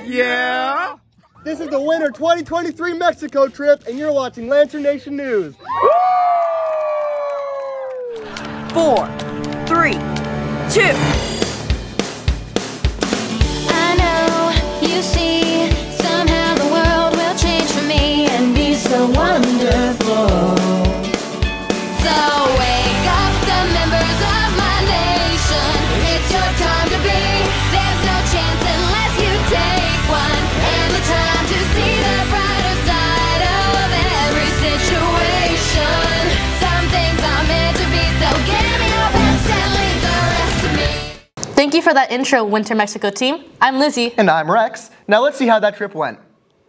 Yeah? This is the Winter 2023 Mexico trip, and you're watching Lancer Nation News. 4, 3, 2. I know, you see, somehow the world will change for me and be so wonderful. So wake up the members of my nation, it's your time to be. There's no chance unless you take one, and the time to see the brighter side of every situation. Some things are meant to be, so give me your best and leave the rest to me. Thank you for that intro, Winter Mexico team. I'm Lizzie. And I'm Rex. Now let's see how that trip went.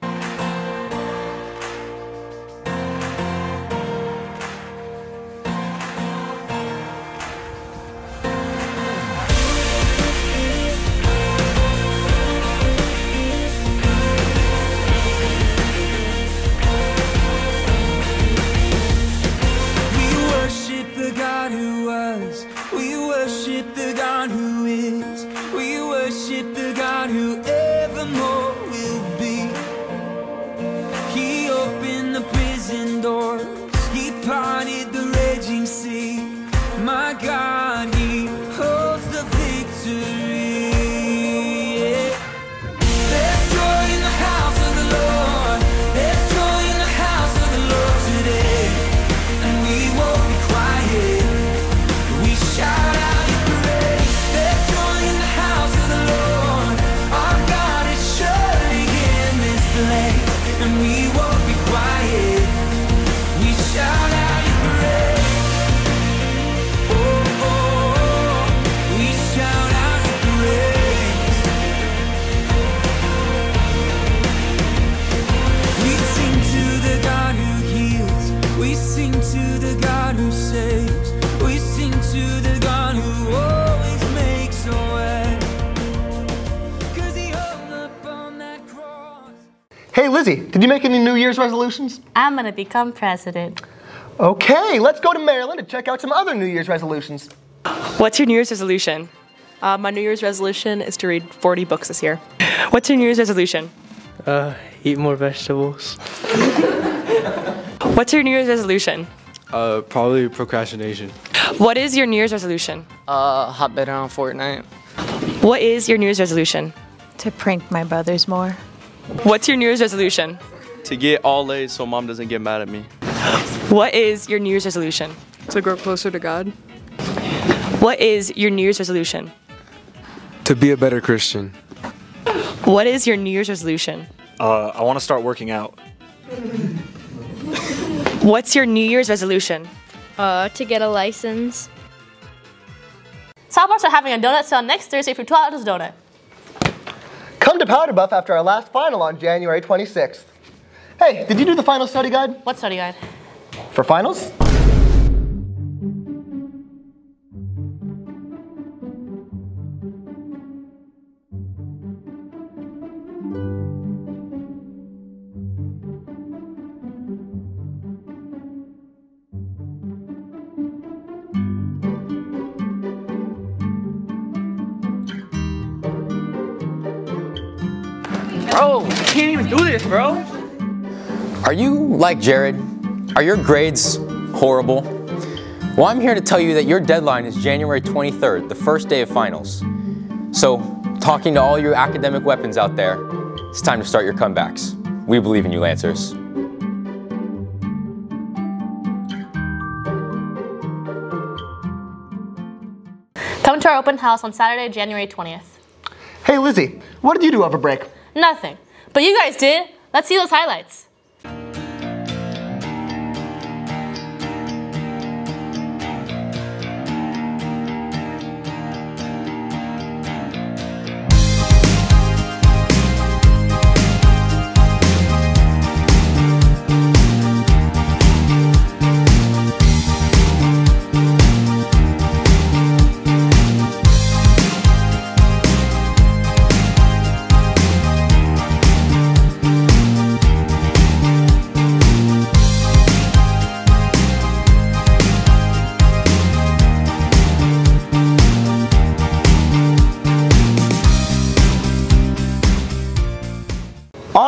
Hey Lizzie, did you make any New Year's resolutions? I'm gonna become president. Okay, let's go to Maryland to check out some other New Year's resolutions. What's your New Year's resolution? My New Year's resolution is to read 40 books this year. What's your New Year's resolution? Eat more vegetables. What's your New Year's resolution? Probably procrastination. What is your New Year's resolution? Hot better on Fortnite. What is your New Year's resolution? To prank my brothers more. What's your New Year's resolution? To get all A's so mom doesn't get mad at me. What is your New Year's resolution? To grow closer to God. What is your New Year's resolution? To be a better Christian. What is your New Year's resolution? I want to start working out. What's your New Year's resolution? To get a license. Starbucks are having a donut sale next Thursday for $12 donut. Come to Powder Buff after our last final on January 26th. Hey, did you do the final study guide? What study guide? For finals? Bro, I can't even do this, bro. Are you like Jared? Are your grades horrible? Well, I'm here to tell you that your deadline is January 23rd, the first day of finals. So, talking to all your academic weapons out there, it's time to start your comebacks. We believe in you, Lancers. Come to our open house on Saturday, January 20th. Hey Lizzie, what did you do over break? Nothing. But you guys did. Let's see those highlights.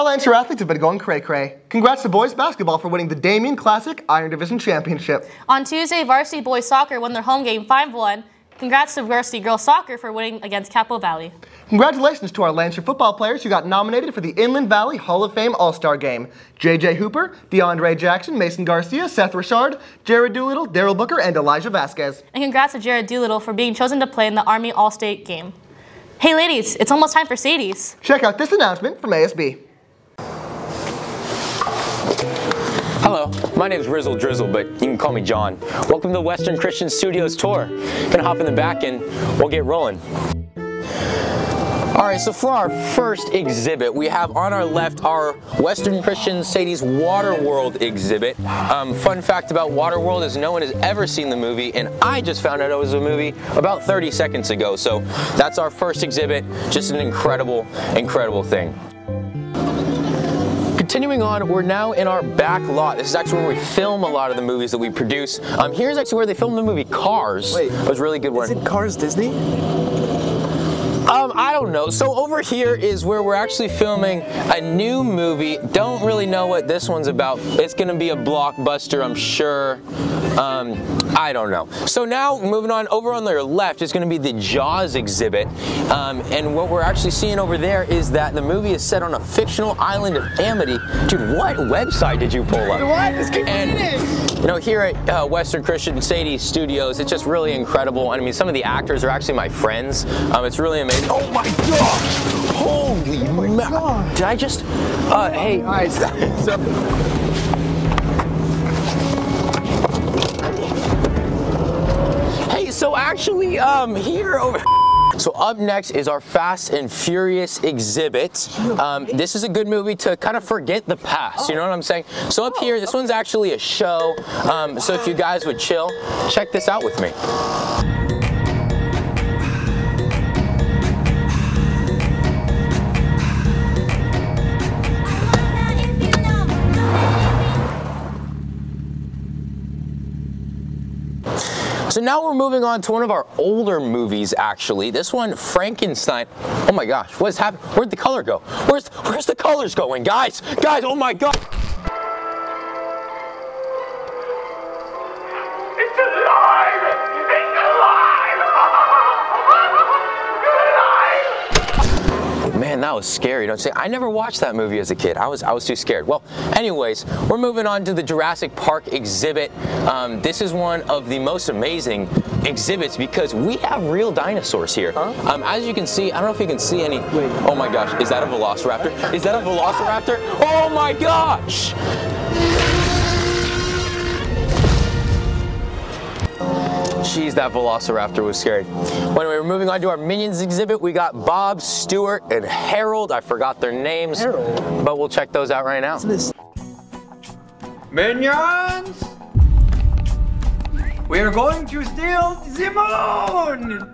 Lancer athletes have been going cray-cray. Congrats to boys basketball for winning the Damien Classic Iron Division Championship. On Tuesday, varsity boys soccer won their home game 5-1. Congrats to varsity girls soccer for winning against Capo Valley. Congratulations to our Lancer football players who got nominated for the Inland Valley Hall of Fame All-Star Game. J.J. Hooper, DeAndre Jackson, Mason Garcia, Seth Richard, Jared Doolittle, Daryl Booker, and Elijah Vasquez. And congrats to Jared Doolittle for being chosen to play in the Army All-State game. Hey ladies, it's almost time for SADIES. Check out this announcement from ASB. Hello, my name is Rizzle Drizzle, but you can call me John. Welcome to the Western Christian Studios tour. Gonna hop in the back and we'll get rolling. Alright, so for our first exhibit, we have on our left our Western Christian SADIES Waterworld exhibit. Fun fact about Waterworld is no one has ever seen the movie, and I just found out it was a movie about 30 seconds ago. So that's our first exhibit, just an incredible, incredible thing. Continuing on, we're now in our back lot. This is actually where we film a lot of the movies that we produce. Here's actually where they filmed the movie Cars. Wait, it was a really good one. Isn't Cars Disney? I don't know. So over here is where we're actually filming a new movie. Don't really know what this one's about. It's gonna be a blockbuster, I'm sure. I don't know. So now moving on, over on their left is going to be the Jaws exhibit, and what we're actually seeing over there is that the movie is set on a fictional island of Amity. Dude, what website did you pull up? What? Just keep reading. You know, here at Western Christian SADIES Studios, it's just really incredible. And I mean, some of the actors are actually my friends. It's really amazing. Oh my gosh! Holy God! Did I just? Hey. Nice. So actually, here over. So up next is our Fast and Furious exhibit. This is a good movie to kind of forget the past, you know what I'm saying? So up here, this one's actually a show. So if you guys would chill, check this out with me. So now we're moving on to one of our older movies, actually. This one, Frankenstein. Oh my gosh, what is happening? Where'd the color go? Where's the colors going, guys? Guys, oh my God. It's alive! It's alive! It's alive! Man, that was scary. Don't say. I never watched that movie as a kid. I was too scared. Well, anyways, we're moving on to the Jurassic Park exhibit. This is one of the most amazing exhibits because we have real dinosaurs here. As you can see, I don't know if you can see any. Wait. Oh my gosh, is that a velociraptor? Is that a velociraptor? Oh my gosh! Jeez, that velociraptor was scary. Well, anyway, we're moving on to our Minions exhibit. We got Bob, Stuart, and Harold. I forgot their names, but we'll check those out right now. Minions! We are going to steal the moon!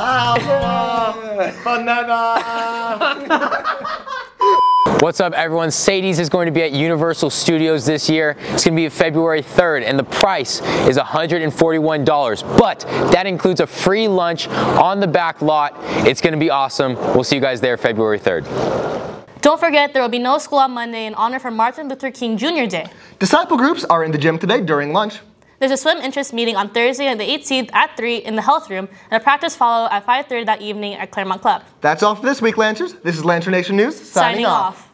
Banana! What's up, everyone? SADIES is going to be at Universal Studios this year. It's going to be February 3rd, and the price is $141. But that includes a free lunch on the back lot. It's going to be awesome. We'll see you guys there February 3rd. Don't forget, there will be no school on Monday in honor for Martin Luther King Jr. Day. Disciple groups are in the gym today during lunch. There's a swim interest meeting on Thursday on the 18th at 3 in the health room, and a practice follow at 5:30 that evening at Claremont Club. That's all for this week, Lancers. This is Lancer Nation News, signing off.